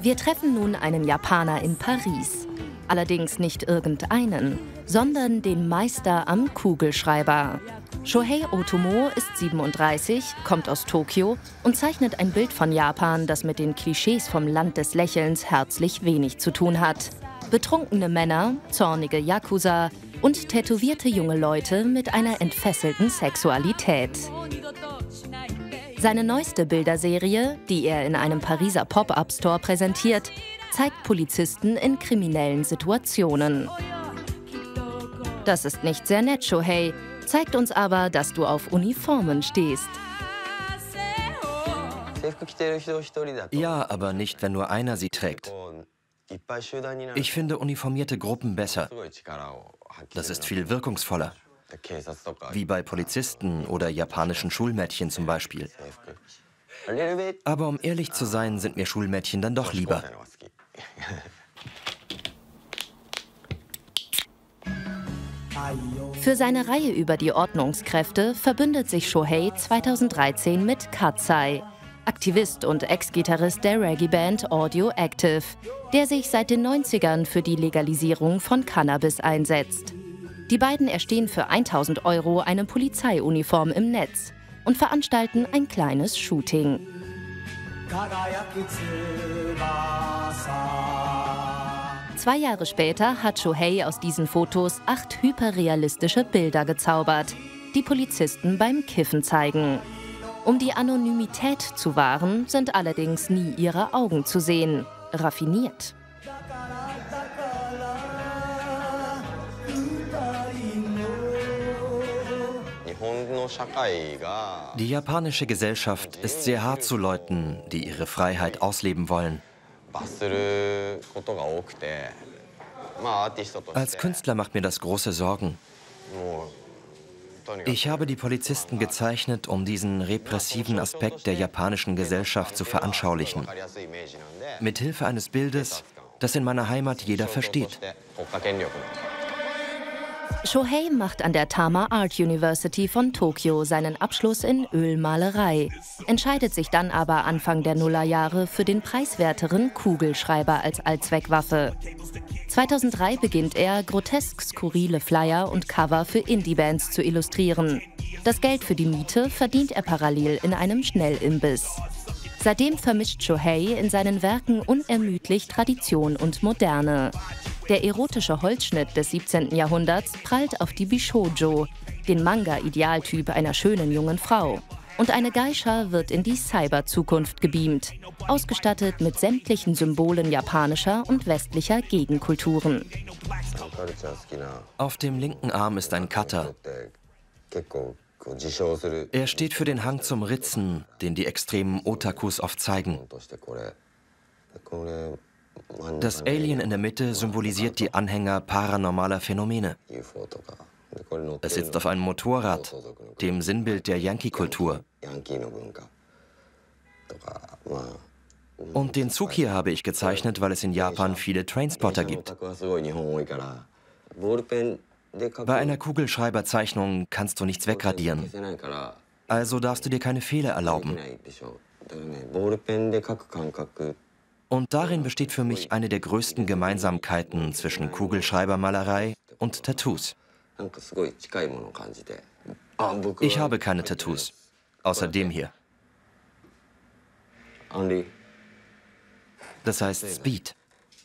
Wir treffen nun einen Japaner in Paris. Allerdings nicht irgendeinen, sondern den Meister am Kugelschreiber. Shohei Otomo ist 37, kommt aus Tokio und zeichnet ein Bild von Japan, das mit den Klischees vom Land des Lächelns herzlich wenig zu tun hat. Betrunkene Männer, zornige Yakuza und tätowierte junge Leute mit einer entfesselten Sexualität. Seine neueste Bilderserie, die er in einem Pariser Pop-up-Store präsentiert, zeigt Polizisten in kriminellen Situationen. Das ist nicht sehr nett, Shohei, zeigt uns aber, dass du auf Uniformen stehst. Ja, aber nicht, wenn nur einer sie trägt. Ich finde uniformierte Gruppen besser. Das ist viel wirkungsvoller. Wie bei Polizisten oder japanischen Schulmädchen zum Beispiel. Aber um ehrlich zu sein, sind mir Schulmädchen dann doch lieber. Für seine Reihe über die Ordnungskräfte verbündet sich Shohei 2013 mit Katsai, Aktivist und Ex-Gitarrist der Reggae-Band Audio Active, der sich seit den 90ern für die Legalisierung von Cannabis einsetzt. Die beiden erstehen für 1.000 € eine Polizeiuniform im Netz und veranstalten ein kleines Shooting. 2 Jahre später hat Shohei aus diesen Fotos 8 hyperrealistische Bilder gezaubert, die Polizisten beim Kiffen zeigen. Um die Anonymität zu wahren, sind allerdings nie ihre Augen zu sehen. Raffiniert. Die japanische Gesellschaft ist sehr hart zu Leuten, die ihre Freiheit ausleben wollen. Als Künstler macht mir das große Sorgen. Ich habe die Polizisten gezeichnet, um diesen repressiven Aspekt der japanischen Gesellschaft zu veranschaulichen. Mithilfe eines Bildes, das in meiner Heimat jeder versteht. Shohei macht an der Tama Art University von Tokio seinen Abschluss in Ölmalerei, entscheidet sich dann aber Anfang der Nullerjahre für den preiswerteren Kugelschreiber als Allzweckwaffe. 2003 beginnt er, grotesk skurrile Flyer und Cover für Indie-Bands zu illustrieren. Das Geld für die Miete verdient er parallel in einem Schnellimbiss. Seitdem vermischt Shohei in seinen Werken unermüdlich Tradition und Moderne. Der erotische Holzschnitt des 17. Jahrhunderts prallt auf die Bishoujo, den Manga-Idealtyp einer schönen jungen Frau. Und eine Geisha wird in die Cyber-Zukunft gebeamt, ausgestattet mit sämtlichen Symbolen japanischer und westlicher Gegenkulturen. Auf dem linken Arm ist ein Cutter. Er steht für den Hang zum Ritzen, den die extremen Otakus oft zeigen. Das Alien in der Mitte symbolisiert die Anhänger paranormaler Phänomene. Es sitzt auf einem Motorrad, dem Sinnbild der Yankee-Kultur. Und den Zug hier habe ich gezeichnet, weil es in Japan viele Trainspotter gibt. Bei einer Kugelschreiberzeichnung kannst du nichts wegradieren. Also darfst du dir keine Fehler erlauben. Und darin besteht für mich eine der größten Gemeinsamkeiten zwischen Kugelschreibermalerei und Tattoos. Ich habe keine Tattoos, außer dem hier. Das heißt Speed.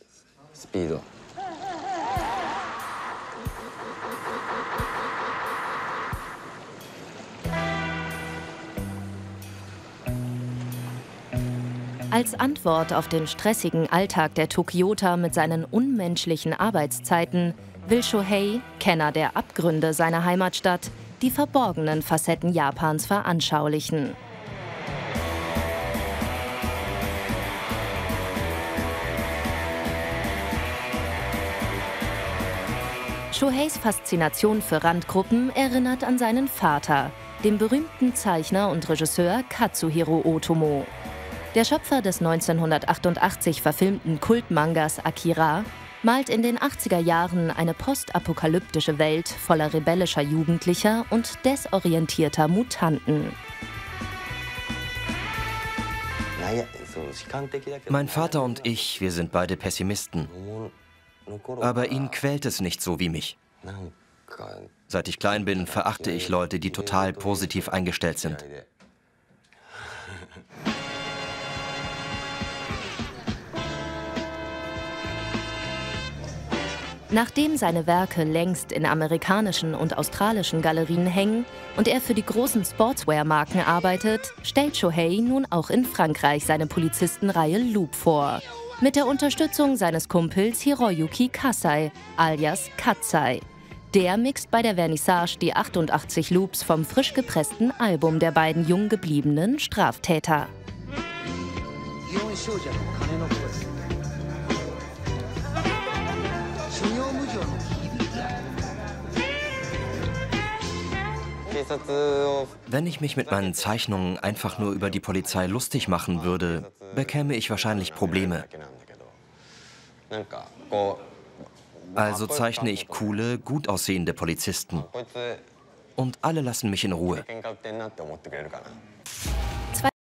Als Antwort auf den stressigen Alltag der Tokioter mit seinen unmenschlichen Arbeitszeiten will Shohei, Kenner der Abgründe seiner Heimatstadt, die verborgenen Facetten Japans veranschaulichen. Shoheis Faszination für Randgruppen erinnert an seinen Vater, den berühmten Zeichner und Regisseur Katsuhiro Otomo. Der Schöpfer des 1988 verfilmten Kultmangas Akira malt in den 80er Jahren eine postapokalyptische Welt voller rebellischer Jugendlicher und desorientierter Mutanten. Mein Vater und ich, wir sind beide Pessimisten. Aber ihn quält es nicht so wie mich. Seit ich klein bin, verachte ich Leute, die total positiv eingestellt sind. Nachdem seine Werke längst in amerikanischen und australischen Galerien hängen und er für die großen Sportswear-Marken arbeitet, stellt Shohei nun auch in Frankreich seine Polizistenreihe Loop vor. Mit der Unterstützung seines Kumpels Hiroyuki Kasai, alias Katsai. Der mixt bei der Vernissage die 88 Loops vom frisch gepressten Album der beiden jung gebliebenen Straftäter. Wenn ich mich mit meinen Zeichnungen einfach nur über die Polizei lustig machen würde, bekäme ich wahrscheinlich Probleme. Also zeichne ich coole, gut aussehende Polizisten. Und alle lassen mich in Ruhe.